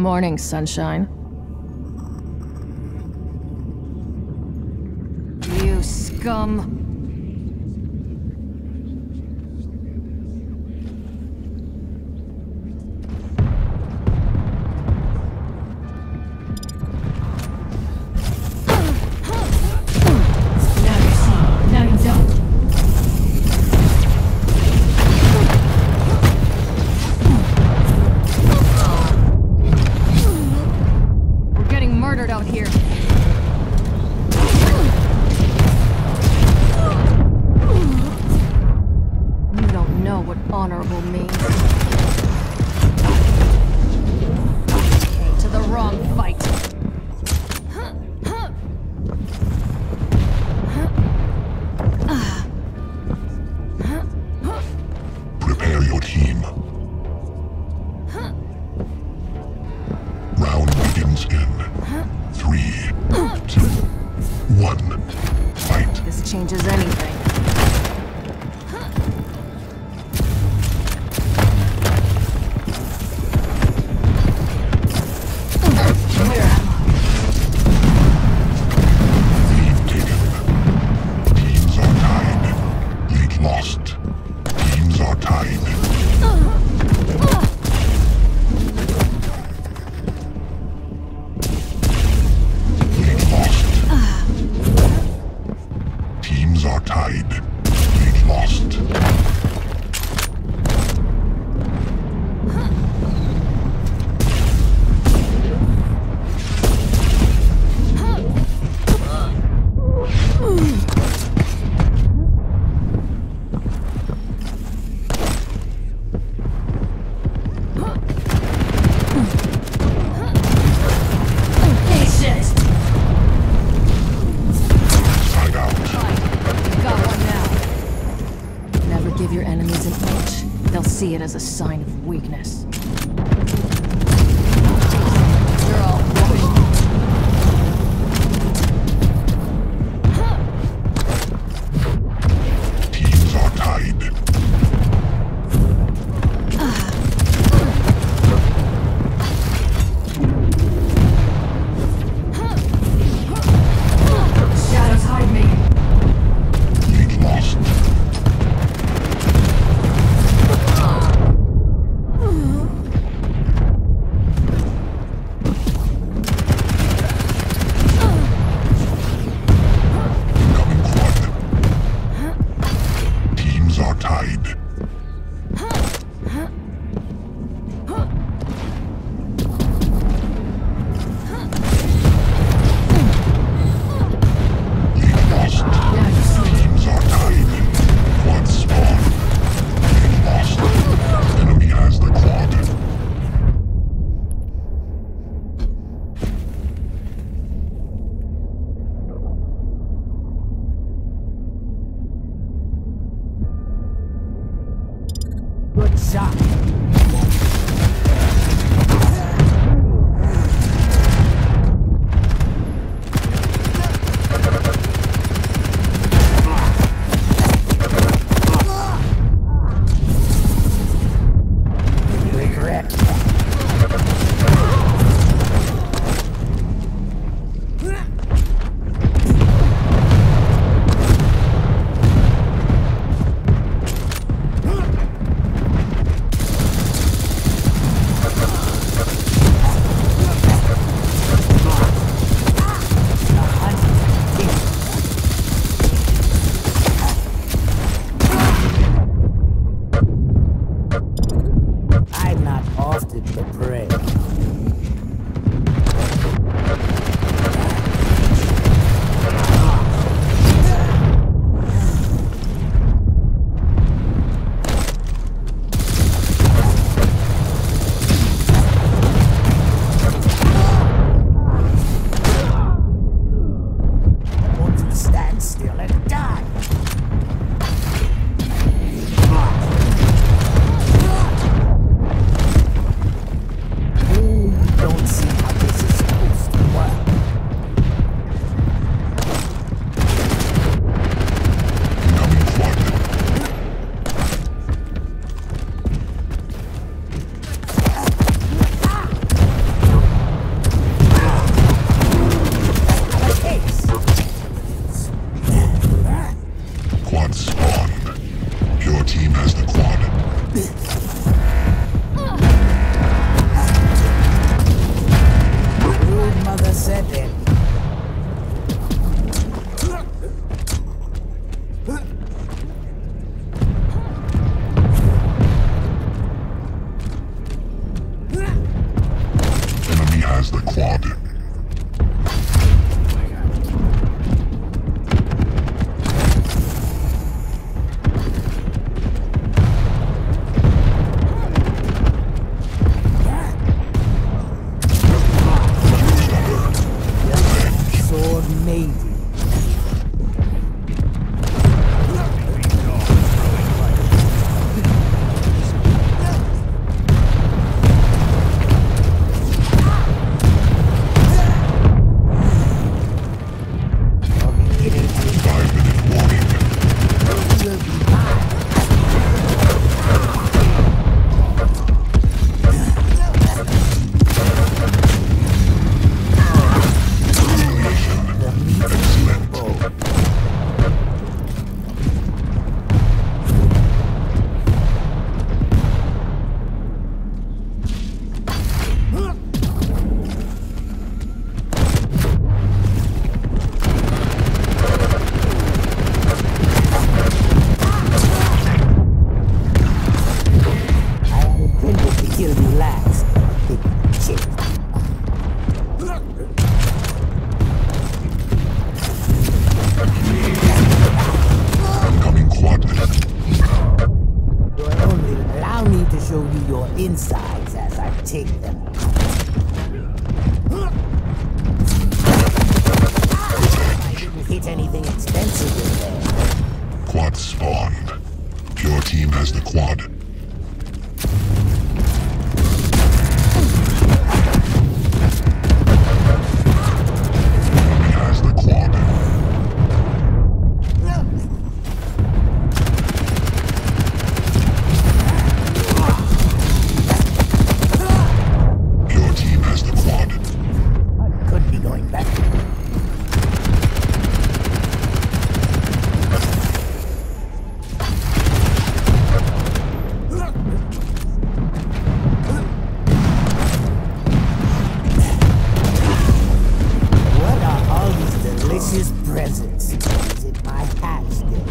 Morning, sunshine. You scum! Out here. You don't know what honorable means. Came to the wrong fight. Prepare your team. Round begins in 3, 2, 1. Fight. This changes anything. Lead taken. Teams are tied. Lead lost. Teams are tied. Teams are tied. Lead lost. Give your enemies an inch. They'll see it as a sign of weakness. You're all Teams are tied. Shadows hide me. Lead lost. quad. Sword maiden. Insides as I take them. I didn't hit anything expensive in there. Quad spawned. Your team has the quad. Enemy has the quad. Presents. Is it my hat still?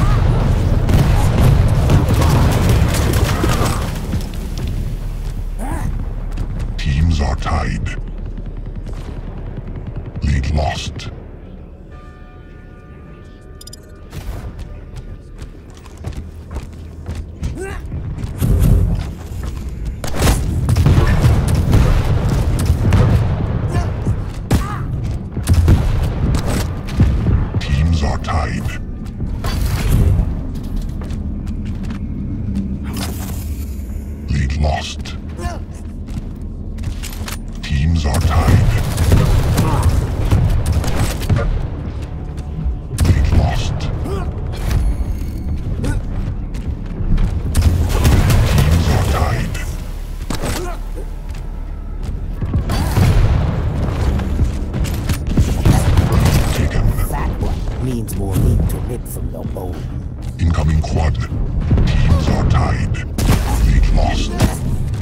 Teams are tied. Lead lost. Are tied. Lead lost. Teams are tied. Lead lost. Teams are tied. Taken. That one means more meat to rip from your bone. Incoming quad. Teams are tied. Lead lost.